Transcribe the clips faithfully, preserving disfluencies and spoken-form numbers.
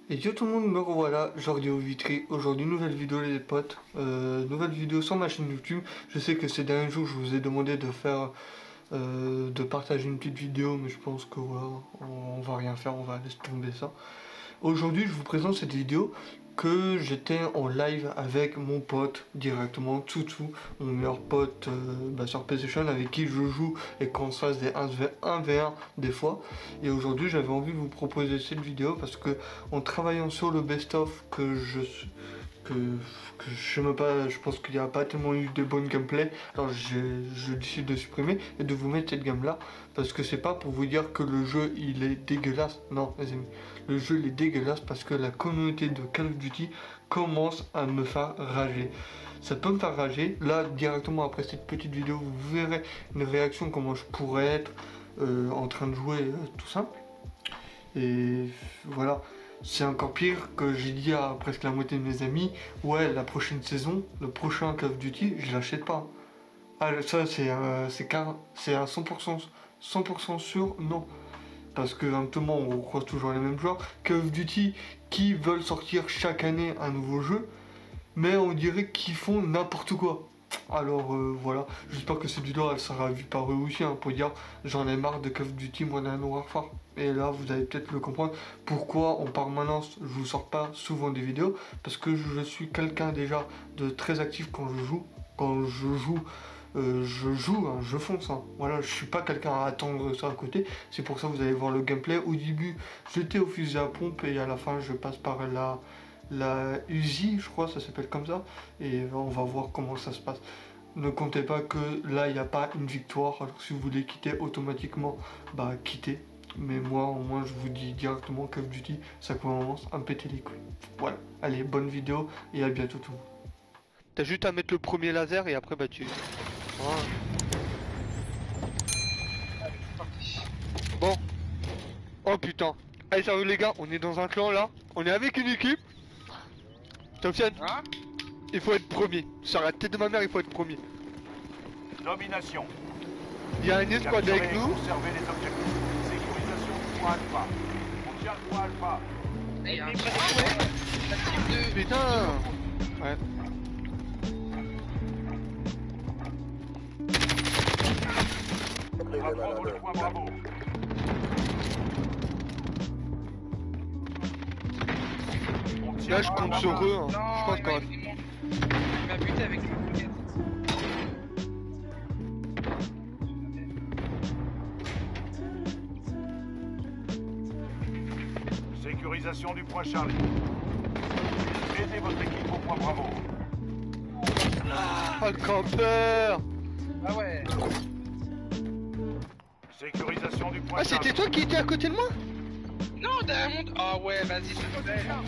Et yo tout le monde, me revoilà, Jordi au Vitry. Aujourd'hui, nouvelle vidéo les potes, euh, nouvelle vidéo sur ma chaîne YouTube. Je sais que ces derniers jours, je vous ai demandé de faire, euh, de partager une petite vidéo, mais je pense que voilà, on, on va rien faire, on va laisser tomber ça. Aujourd'hui, je vous présente cette vidéo que j'étais en live avec mon pote directement, Toutou, mon meilleur pote euh, bah, sur PlayStation avec qui je joue et qu'on se fasse des un v un des fois. Et aujourd'hui, j'avais envie de vous proposer cette vidéo parce que en travaillant sur le best-of que je que, que je sais même pas, je pense qu'il n'y a pas tellement eu de bonnes gameplay, alors je, je décide de supprimer et de vous mettre cette gamme là parce que c'est pas pour vous dire que le jeu il est dégueulasse, non les amis, le jeu il est dégueulasse parce que la communauté de Call of Duty commence à me faire rager. Ça peut me faire rager, là directement après cette petite vidéo vous verrez une réaction, comment je pourrais être euh, en train de jouer euh, tout simple. Et voilà, c'est encore pire que j'ai dit à presque la moitié de mes amis, ouais la prochaine saison, le prochain Call of Duty, je l'achète pas. Ah ça c'est euh, c'est à cent pour cent, cent pour cent sûr, non. Parce que justement on croise toujours les mêmes joueurs, Call of Duty qui veulent sortir chaque année un nouveau jeu, mais on dirait qu'ils font n'importe quoi. Alors euh, voilà, j'espère que cette vidéo elle sera vue par eux aussi hein, pour dire j'en ai marre de Call of Duty Modern Warfare. Et là vous allez peut-être le comprendre pourquoi en permanence je vous sors pas souvent des vidéos, parce que je suis quelqu'un déjà de très actif quand je joue. Quand je joue, euh, je joue, hein, je fonce. Hein. Voilà, je suis pas quelqu'un à attendre ça à côté. C'est pour ça que vous allez voir le gameplay. Au début j'étais au fusil à pompe et à la fin je passe par la... la Uzi, je crois, ça s'appelle comme ça, et on va voir comment ça se passe. Ne comptez pas que là il n'y a pas une victoire, alors si vous voulez quitter automatiquement, bah quittez. Mais moi au moins je vous dis directement Call of Duty, ça commence à me péter les couilles. Voilà, allez, bonne vidéo et à bientôt tout le monde. T'as juste à mettre le premier laser et après bah tu... Voilà. Bon. Oh putain. Allez salut les gars, on est dans un clan là, on est avec une équipe. Thompson, hein? Il faut être premier. Sur la tête de ma mère, il faut être premier. Domination. Il y a un escouade avec nous. Conserver les objectifs. Sécurisation du point alpha. On tient le point alpha. Et un type de... Putain. Ouais. On va prendre le point Bravo. Là, je compte sur eux. Hein. Non, je pense qu'on il m'a buté avec le bouquet. Sécurisation du point Charlie. Aidez votre équipe au point Bravo. Ah, le campeur. Ah ouais. Sécurisation du point Ah, Charlie. c'était toi qui étais à côté de moi? Non, derrière mon... Ah ouais, vas-y, c'est toi.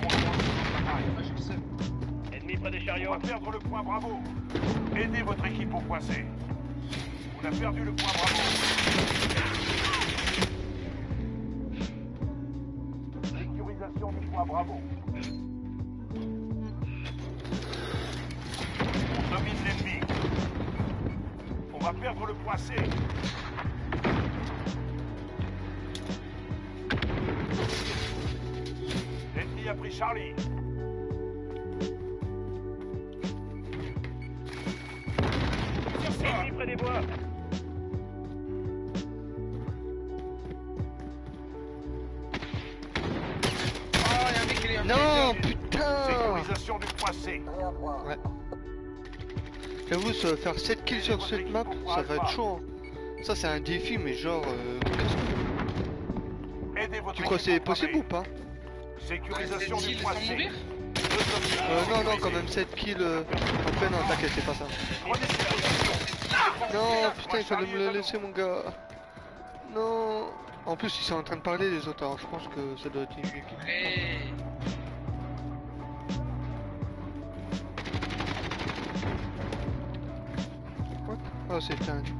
Ennemi près des chariots. On va perdre le point Bravo. Aidez votre équipe au point C. On a perdu le point Bravo. Sécurisation du point Bravo. On domine l'ennemi. On va perdre le point C. L'ennemi a pris Charlie. Ennemi près des bois. Oh, y'a un mec qui est... Non, putain. Sécurisation du point C. Ouais. J'avoue, ça va faire sept kills sur cette map, ça va être chaud. Hein. Ça, c'est un défi, mais genre... Euh... Tu crois que c'est possible ou pas? Sécurisation du point C. Euh, non, non, quand même sept kills. Euh... Après, non, t'inquiète, c'est pas ça. Non, putain, il fallait me le laisser, mon gars. Non. En plus, ils sont en train de parler, les autres, alors je pense que ça doit être une équipe. Hey. What? Oh, c'est un...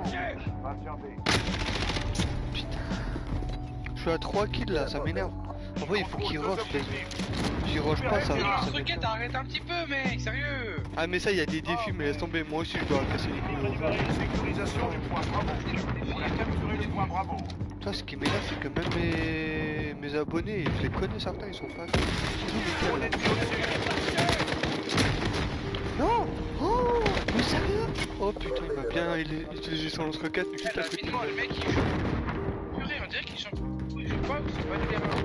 Putain. Je suis à trois kills là, ça m'énerve. En vrai, il faut qu'il rush. S'il rush pas, ça Le va. lance-roquette, arrête un petit peu, mec, sérieux. Ah, mais ça, il y a des défis, mais laisse tomber. Moi aussi, je dois casser les couilles. Sécurisation du point Bravo. On a capturé le point Bravo. Toi, ce qui m'énerve, c'est que même mes... mes abonnés, je les connais certains, ils sont pas. Ils ont On des est gueules, au-dessus. là. Non. Oh, mais sérieux? Oh putain, il m'a bien il est- utilisé son lance-roquette, mais juste à côté. Rapidement, le mec, il joue. Purée, on dirait qu'il joue. Il joue pas, ou c'est pas du gamin.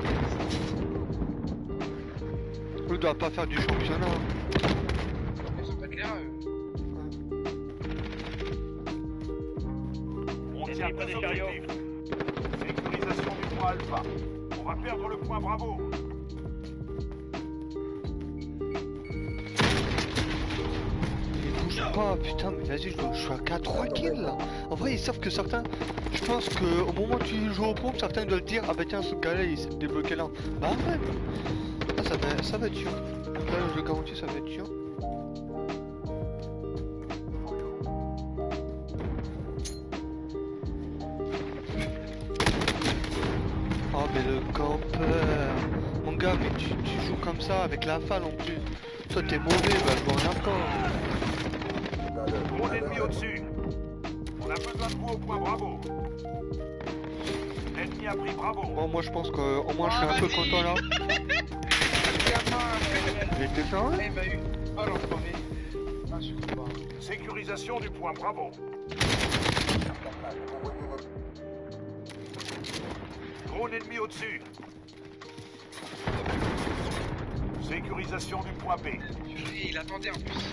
On doit pas faire du championnat. Ils sont pas clairs, eux. On tient deux objectifs. Sécurisation du point Alpha. On va perdre le point Bravo. Ils bougent pas, putain, mais vas-y, je, dois- je suis à quatre trois kills là. En vrai, ils savent que certains. Je pense que au moment où tu joues au pompe, certains doivent te dire ah bah tiens, ce gars-là il s'est débloqué là. Bah arrête. Ah, ça, va, ça va être chiant. Là, je le garantis, ça va être chiant. Oh, mais le campeur. Mon gars, mais tu, tu joues comme ça avec la falle en plus. Toi, t'es mauvais, bah je vois encore. Drone ennemi au-dessus. On a besoin de vous au point Bravo. L'ennemi a pris Bravo. Bon, moi, je pense qu'au moins, je suis un peu content là. J'ai été fait un. Eh, il m'a eu. Oh, l'enfoiré. Ah, je sais pas. Sécurisation du point Bravo. Drone ennemi au-dessus. Sécurisation du point B. Purée, il attendait en plus.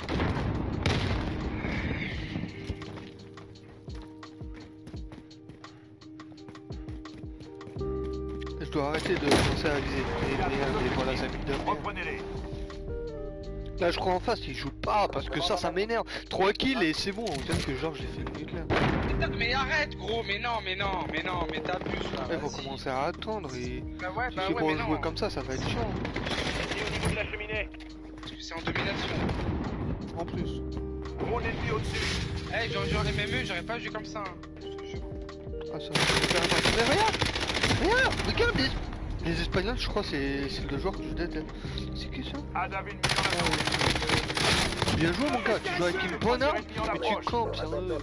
Je dois arrêter de penser à viser. Et, et, et voilà, ça m'énerve de rien. Reprenez-les. Là, je crois en face, il joue pas parce que ça, ça m'énerve. trois kills et c'est bon, on dirait que genre j'ai fait une minute là. Mais, mais arrête, gros, mais non, mais non, mais non, mais t'abuses là. Il faut vas-y. commencer à attendre et Bah ouais, si bah c'est ouais, pour mais jouer non. comme ça, ça va être chiant. Ennemi au niveau de la cheminée. Parce que c'est en domination. En plus. Drone ennemi au-dessus. Eh, genre, genre les M M E, j'aurais pas joué comme ça. Hein. Je te jure. Ah, ça va faire un match. Mais regarde, regarde, regarde les... Les Espagnols, je crois, c'est c'est le joueur que je déteste. C'est qui ça? Adavid mis dans la zone. Bien joué mon gars, tu joues avec une bonne arme, mais tu campes, sérieux.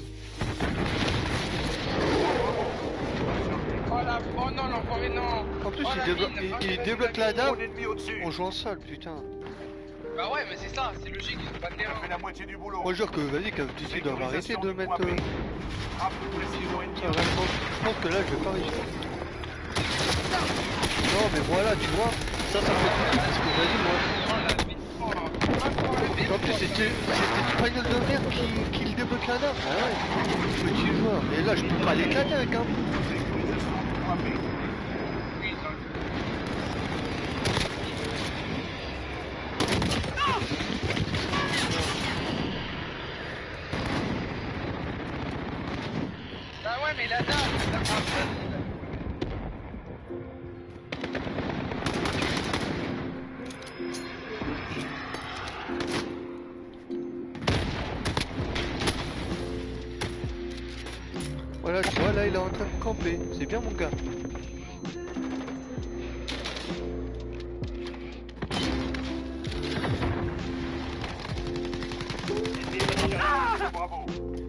Oh la... Oh non, l'enfoiré, non. En plus, Oh, il, la débloque, mine. il, Oh, il la débloque mine. la dame, Drone ennemi au-dessus. on joue en seul, putain. Bah ouais, mais c'est ça, c'est logique, ils ont pas de On terrain. a fait la moitié du boulot. Moi, je jure que vas-y, Call of Duty doivent arrêter de mettre. Euh... Frappe de précision ennemie. ça va, je, pense, je pense que là, je vais pas réussir. Non, mais voilà, tu vois, ça, ça fait tout parce que vas-y, moi. Oh la mine. Oh, incroyable. En plus, c'était c'était Espagnol de merde qui, qui le débloque la dame. Ah ouais, petit joueur. Et là, je peux pas l'éclater avec un. Sécurisation du point B. Oui, ça. Bah ouais, mais la dame, la dame. Voilà, tu vois, là, il est en train de camper. C'est bien, mon gars. Bravo.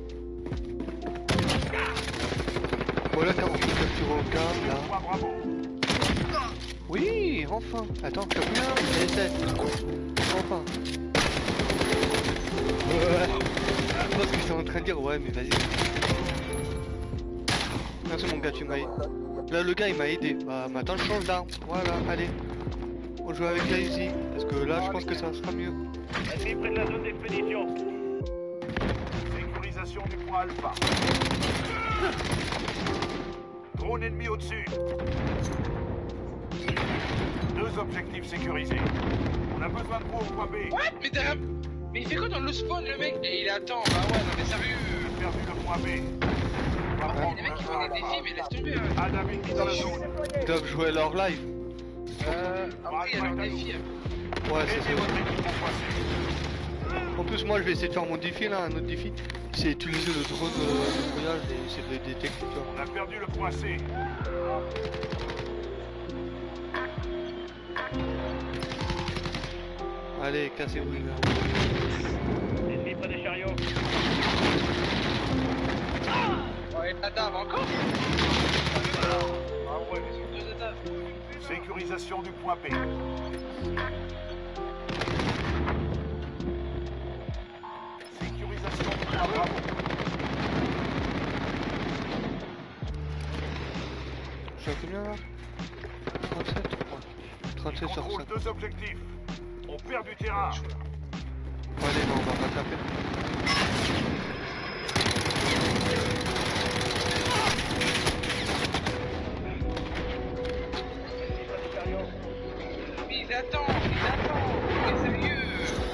Voilà, quand on peut capturer au câble, là. Point Bravo. Oui, enfin. Attends, t'as combien? Essaie. Enfin. Ouais. Je pense qu'ils sont en train de dire, ouais, mais vas-y. Merci, mon gars, tu m'as aidé. Là, le gars, il m'a aidé. Bah, maintenant, je change d'arme. Voilà, allez. On joue avec la Uzi. Parce que là, je pense que ça sera mieux. Ennemi près de la zone d'expédition. Sécurisation du point Alpha. Drone ennemi au-dessus. Deux objectifs sécurisés. On a besoin de vous au point B. What? Mais derrière... Mais il fait quoi dans le spawn, le mec? Et il attend, bah ouais, non mais sérieux. J'ai perdu le point B. Ah, il y a des mecs qui font des défis, mais laisse tomber. Hein. Adavid mis dans la zone. Ils doivent jouer leur live. Euh, après, il y a leur défi. Ouais, c'est Aidez ça. votre équipe au point C. En plus, moi, je vais essayer de faire mon défi là. Un autre défi, c'est utiliser le drone euh, de voyage et essayer de le détecter. Tu vois. On a perdu le point C. Allez, cassez-vous les gars. Ennemi près des chariots. Ouais, la dame encore. Ah ouais, mais sur deux étages. Sécurisation du point B. Sécurisation du point Bravo. Je suis à combien là? trente-sept? Ouais. trente-sept sur Contrôle cinq. deux objectifs. On perd du terrain. Bon, allez, non, on va rattraper. Mais ils attendent, ils attendent. Mais sérieux.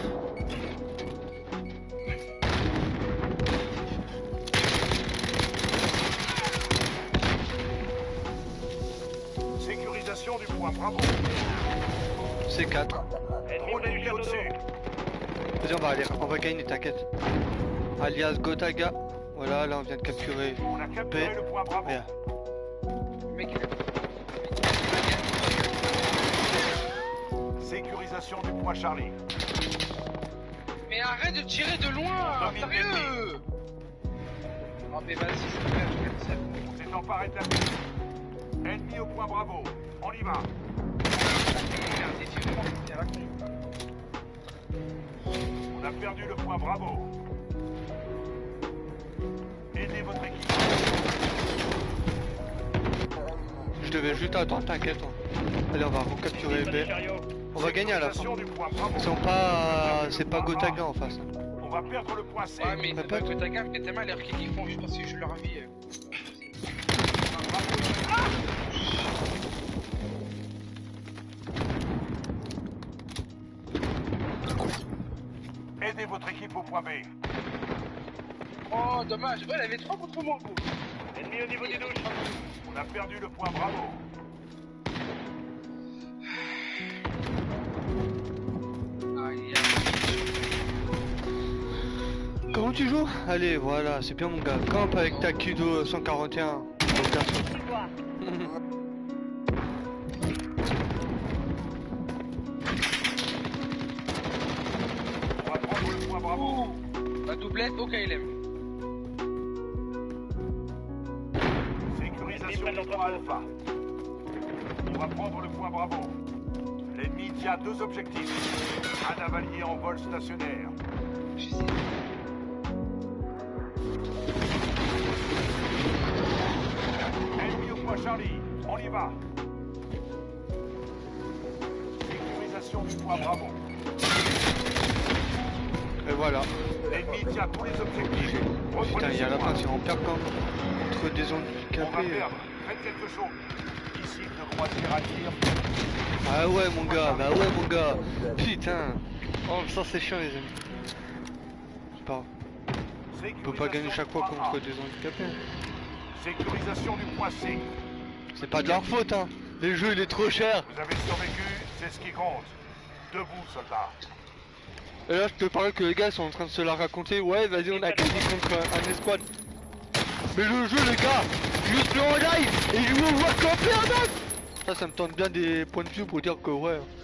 Sécurisation du point Bravo. C'est quatre. Trop d'ennemis au-dessus. Vas-y, on va aller, on va gagner, t'inquiète. Alias Gotaga. Voilà, là on vient de capturer. On a capturé P. le point Bravo. Regarde. Le mec, il a... Sécurisation du point Charlie. Mais arrête de tirer de loin, Domine sérieux. Oh mais vas-y, c'est bien, je vais le faire. On s'est emparé de la piste. Ennemi au point Bravo. On y va. On a perdu le point Bravo. Aidez votre équipe. Je devais juste attendre, t'inquiète. hein. Allez, on va recapturer B. On va gagner à la fin. Sécurisation du point Bravo. Ils sont pas... C'est pas Gotaga en face. On va perdre le point C. Ouais, mais c'est Répète. pas que ta gamme, mais tellement l'air qu'ils font juste parce que je leur avis. euh. Aidez votre équipe au point B. Oh, dommage. Ouais, elle avait trois contre moi, gros. Ennemi au niveau des douches. On a perdu le point Bravo. Aïe, Comment tu joues? Allez, voilà, c'est bien mon gars. Camp avec ta Kudo cent quarante et un. Au perso. On va prendre le point Bravo. la doublette au K L M. Sécurisation du point Alpha. On va prendre le point Bravo. L'ennemi tient deux objectifs. Un navalier en vol stationnaire. Je sais. Ennemi au point Charlie. On y va. Sécurisation du point Bravo. Et voilà. L'ennemi tient tous les objectifs. Putain, Reprenez il y a ce la point. fin, c'est en perd camp. Contre des On va handicapés. perdre. Faites quelque chose. Missile de croisière à tir. Ah ouais, mon gars, bah ouais, mon gars. Putain. Oh, ça c'est chiant, les amis. C'est pas grave. On peut pas gagner chaque fois contre des handicapés. Sécurisation du point C. C'est pas de leur faute, hein. Les jeux, il est trop cher. Vous avez survécu, c'est ce qui compte. Debout, soldats. Et là, je te parle que les gars sont en train de se la raconter. Ouais, vas-y, on a gagné contre un escouade. Mais le jeu, les gars, juste le en live et je vous vois camper un mec. Ça, ça me tente bien des points de vue pour dire que ouais.